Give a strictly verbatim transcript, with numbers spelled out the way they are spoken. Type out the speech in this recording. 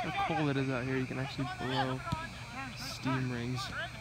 how cold it is out here. You can actually blow steam rings.